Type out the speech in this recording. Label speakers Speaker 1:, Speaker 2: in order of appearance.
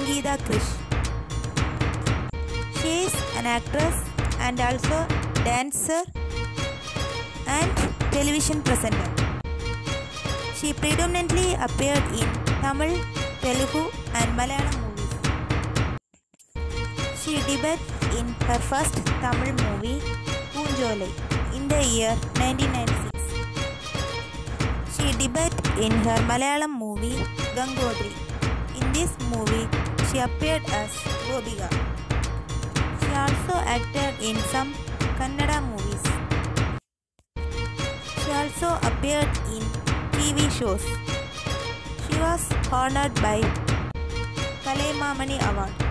Speaker 1: Sangeeta Krish. She is an actress and also dancer and television presenter. She predominantly appeared in Tamil, Telugu and Malayalam movies. She debuted in her first Tamil movie, Poonjolai, in the year 1996. She debuted in her Malayalam movie, Gangotri. In this movie, she appeared as Gobika. She also acted in some Kannada movies. She also appeared in TV shows. She was honored by Kalaimamani Award.